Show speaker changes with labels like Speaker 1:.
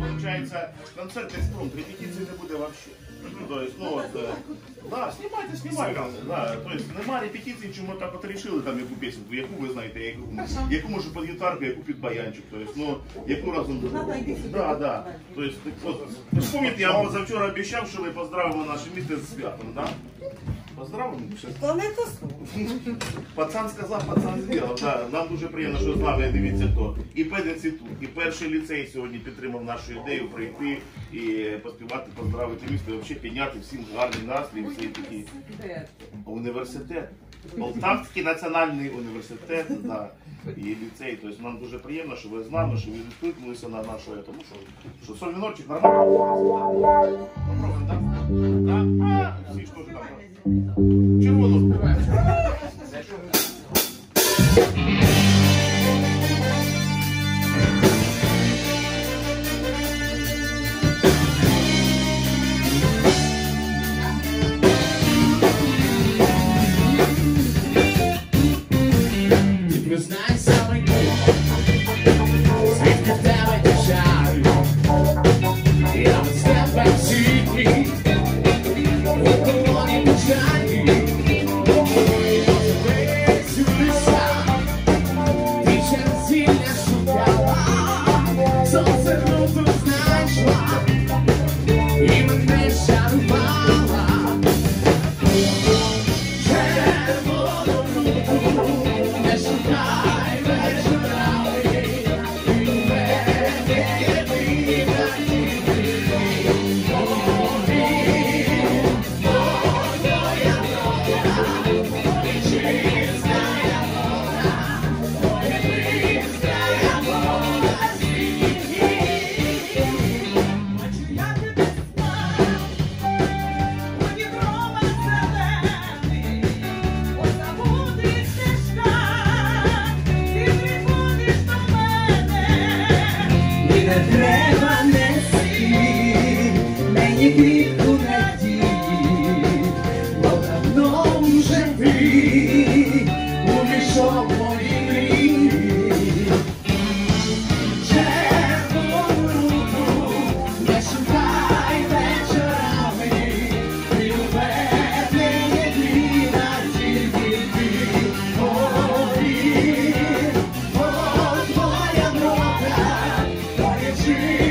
Speaker 1: получается, концертный струн, репетиції не буде вообще. То есть, ну вот, да, снимайте, да, то есть, нема репетиції, чому так от рішили там яку пісеньку, яку ви знаєте, яку може під гітарку, яку під баянчик, то есть, ну, яку разом, да, то есть, от, вспомните, я вам позавчора обіцяв, що ви поздравимо наше місто з святом, да? Поздравимо?
Speaker 2: То не то.
Speaker 1: Пацан сказав, пацан зробив. Да. Нам дуже приємно, що з нами, дивіться, хто. І пединститут, і перший ліцей сьогодні підтримав нашу ідею прийти і поспівати, поздравити місто, і взагалі підняти всім гарний настрій, всі такі. Університет. Полтавський національний університет, да, і ліцей. Тобто нам дуже приємно, що ви з нами, що ви відкликнулися на нашу, тому що соль мінорчик нормально. Попробуємо, так? Да? Всі ж теж так. Червону співаємо.
Speaker 3: She